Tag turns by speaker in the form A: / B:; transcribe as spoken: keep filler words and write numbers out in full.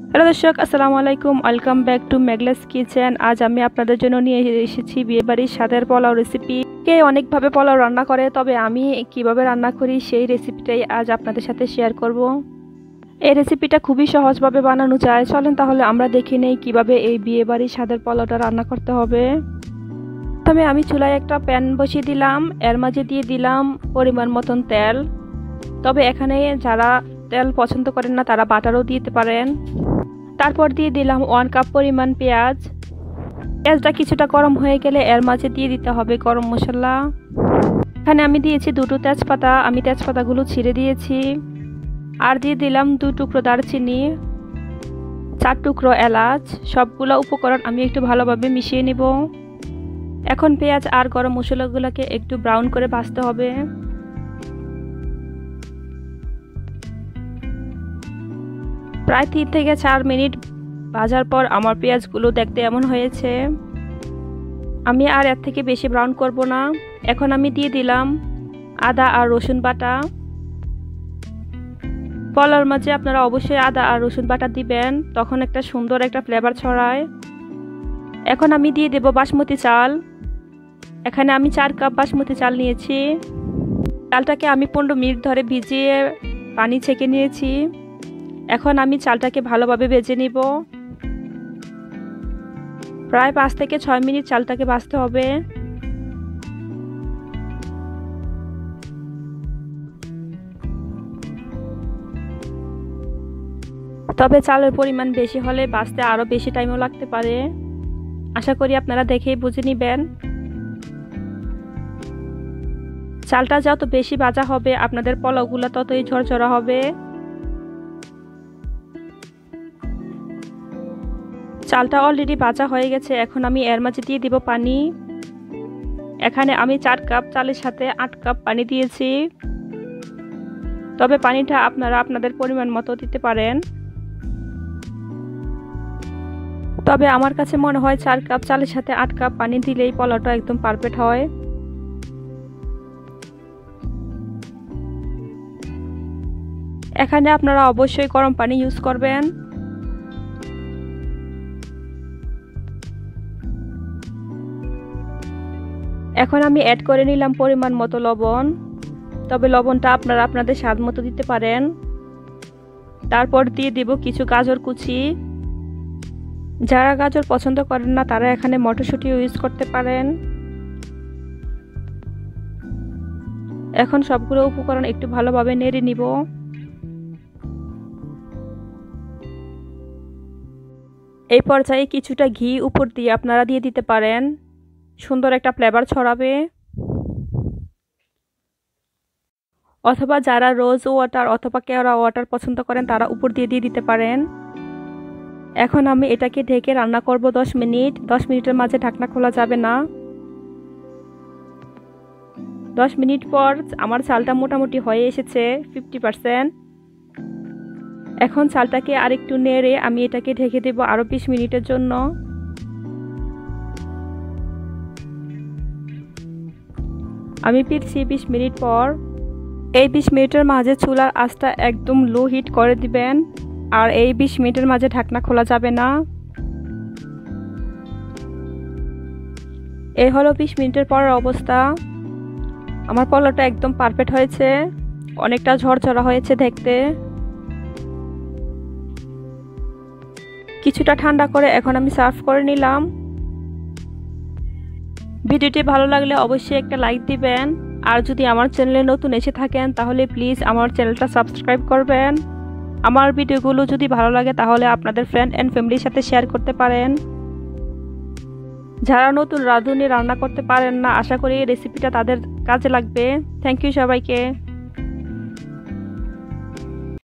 A: Hello দর্শক, আসসালামু আলাইকুম। Welcome back to Meghla's kitchen. আজ আমি আপনাদের জন্য নিয়ে এসেছি বিয়েবাড়ির স্বাদের পোলাও রেসিপি। কে অনেকভাবে পোলাও রান্না করে, তবে আমি কিভাবে রান্না করি সেই রেসিপিটাই আজ আপনাদের সাথে শেয়ার করব। এই রেসিপিটা খুবই সহজভাবে বানানো যায়। চলেন তাহলে আমরা দেখে নেই কিভাবে এই বিয়েবাড়ির স্বাদের পোলাওটা রান্না করতে হবে। প্রথমে আমি চুলায় একটা প্যান বসিয়ে দিলাম, এর মাঝে দিয়ে দিলাম পরিমাণ মতন তেল। তবে এখানে যারা তেল পছন্দ করেন না তারা বাটারও দিতে পারেন। তারপর দিয়ে দিলাম ওয়ান কাপ পরিমাণ পেঁয়াজ। পেঁয়াজটা কিছুটা গরম হয়ে গেলে এর মাঝে দিয়ে দিতে হবে গরম মশলা। এখানে আমি দিয়েছি দুটো তেজপাতা, আমি তেজপাতাগুলো ছিঁড়ে দিয়েছি। আর দিয়ে দিলাম দুই টুকরো দারচিনি, চার টুকরো এলাচ। সবগুলো উপকরণ আমি একটু ভালোভাবে মিশিয়ে নিব। এখন পেঁয়াজ আর গরম মশলাগুলোকে একটু ব্রাউন করে ভাজতে হবে। প্রায় তিন থেকে চার মিনিট ভাজার পর আমার পেঁয়াজগুলো দেখতে এমন হয়েছে। আমি আর এর থেকে বেশি ব্রাউন করব না। এখন আমি দিয়ে দিলাম আদা আর রসুন বাটা। পোলাওর মাঝে আপনারা অবশ্যই আদা আর রসুন বাটা দিবেন, তখন একটা সুন্দর একটা ফ্লেভার ছড়ায়। এখন আমি দিয়ে দেব বাসমতি চাল। এখানে আমি চার কাপ বাসমতি চাল নিয়েছি। চালটাকে আমি পনেরো মিনিট ধরে ভিজিয়ে পানি ছেঁকে নিয়েছি। এখন আমি চালটাকে ভালোভাবে ভেজে নিব। প্রায় পাঁচ থেকে ছয় মিনিট চালটাকে ভাজতে হবে। তবে চালের পরিমাণ বেশি হলে ভাজতে আরও বেশি টাইমও লাগতে পারে। আশা করি আপনারা দেখেই বুঝে নেবেন। চালটা যত বেশি ভাজা হবে আপনাদের পোলাওগুলো ততই ঝরঝরা হবে। চালটা অলরেডি ভাজা হয়ে গেছে। এখন আমি এর মাঝে দিয়ে দিব পানি। এখানে আমি চার কাপ চালের সাথে আট কাপ পানি দিয়েছি। তবে পানিটা আপনারা আপনাদের পরিমাণ মতো দিতে পারেন। তবে আমার কাছে মনে হয় চার কাপ চালের সাথে আট কাপ পানি দিলেই পোলাওটা একদম পারফেক্ট হয়। এখানে আপনারা অবশ্যই গরম পানি ইউজ করবেন। এখন আমি অ্যাড করে নিলাম পরিমাণ মতো লবণ। তবে লবণটা আপনারা আপনাদের স্বাদ মতো দিতে পারেন। তারপর দিয়ে দিব কিছু গাজর কুচি। যারা গাজর পছন্দ করেন না তারা এখানে মটরশুঁটিও ইউজ করতে পারেন। এখন সবগুলো উপকরণ একটু ভালোভাবে নেড়ে নিব। এই পর্যায়ে কিছুটা ঘি উপর দিয়ে আপনারা দিয়ে দিতে পারেন, সুন্দর একটা ফ্লেভার ছড়াবে। অথবা যারা রোজ ওয়াটার অথবা কেওড়া ওয়াটার পছন্দ করেন তারা উপর দিয়ে দিয়ে দিতে পারেন। এখন আমি এটাকে ঢেকে রান্না করব দশ মিনিট। দশ মিনিটের মাঝে ঢাকনা খোলা যাবে না। দশ মিনিট পর আমার চালটা মোটামুটি হয়ে এসেছে ফিফটি পার্সেন্ট। এখন চালটাকে আরেকটু নেড়ে আমি এটাকে ঢেকে দেব আরও বিশ মিনিটের জন্য। আমি ফিরছি বিশ মিনিট পর। এই বিশ মিনিটের মাঝে চুলার আঁচটা একদম লো হিট করে দিবেন। আর এই বিশ মিনিটের মাঝে ঢাকনা খোলা যাবে না। এই হলো বিশ মিনিটের পরের অবস্থা। আমার পোলাওটা একদম পারফেক্ট হয়েছে, অনেকটা ঝরঝরা হয়েছে দেখতে। কিছুটা ঠান্ডা করে এখন আমি সার্ভ করে নিলাম। ভিডিওটি ভালো লাগলে অবশ্যই একটা লাইক দিবেন। আর যদি আমার চ্যানেলে নতুন এসে থাকেন তাহলে প্লিজ আমার চ্যানেলটা সাবস্ক্রাইব করবেন। আমার ভিডিওগুলো যদি ভালো লাগে তাহলে আপনাদের ফ্রেন্ড অ্যান্ড ফ্যামিলির সাথে শেয়ার করতে পারেন। যারা নতুন রাঁধুনি রান্না করতে পারেন না, আশা করি এই রেসিপিটা তাদের কাজে লাগবে। থ্যাংক ইউ সবাইকে।